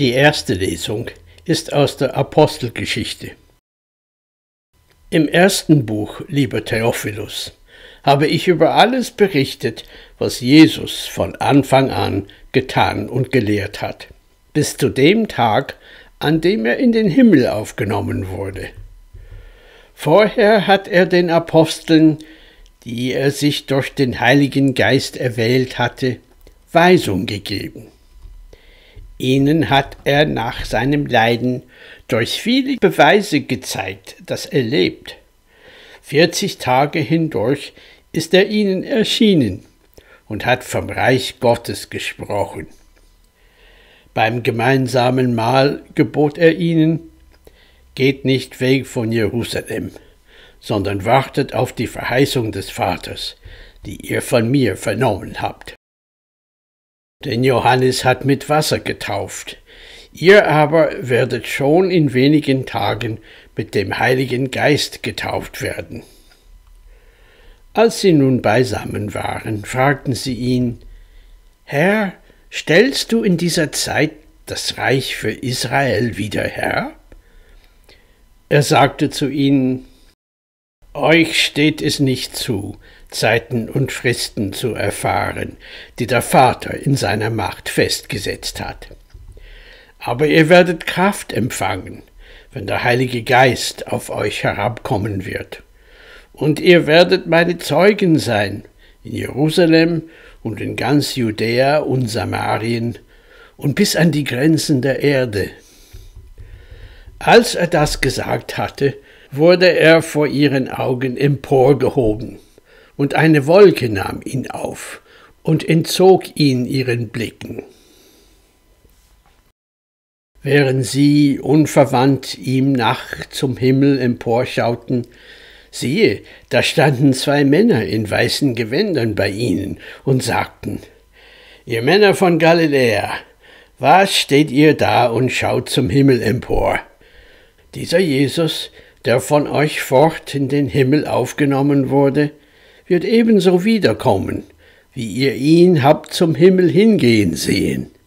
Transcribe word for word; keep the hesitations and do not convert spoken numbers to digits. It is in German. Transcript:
Die erste Lesung ist aus der Apostelgeschichte. Im ersten Buch, lieber Theophilus, habe ich über alles berichtet, was Jesus von Anfang an getan und gelehrt hat, bis zu dem Tag, an dem er in den Himmel aufgenommen wurde. Vorher hat er den Aposteln, die er sich durch den Heiligen Geist erwählt hatte, Weisung gegeben. Ihnen hat er nach seinem Leiden durch viele Beweise gezeigt, dass er lebt. Vierzig Tage hindurch ist er ihnen erschienen und hat vom Reich Gottes gesprochen. Beim gemeinsamen Mahl gebot er ihnen: Geht nicht weg von Jerusalem, sondern wartet auf die Verheißung des Vaters, die ihr von mir vernommen habt. Denn Johannes hat mit Wasser getauft, ihr aber werdet schon in wenigen Tagen mit dem Heiligen Geist getauft werden. Als sie nun beisammen waren, fragten sie ihn: Herr, stellst du in dieser Zeit das Reich für Israel wieder her? Er sagte zu ihnen: Euch steht es nicht zu, Zeiten und Fristen zu erfahren, die der Vater in seiner Macht festgesetzt hat. Aber ihr werdet Kraft empfangen, wenn der Heilige Geist auf euch herabkommen wird. Und ihr werdet meine Zeugen sein, in Jerusalem und in ganz Judäa und Samarien und bis an die Grenzen der Erde. Als er das gesagt hatte, wurde er vor ihren Augen emporgehoben, und eine Wolke nahm ihn auf und entzog ihn ihren Blicken. Während sie unverwandt ihm nach zum Himmel emporschauten, siehe, da standen zwei Männer in weißen Gewändern bei ihnen und sagten: Ihr Männer von Galiläa, was steht ihr da und schaut zum Himmel empor? Dieser Jesus, der von euch fort in den Himmel aufgenommen wurde, wird ebenso wiederkommen, wie ihr ihn habt zum Himmel hingehen sehen.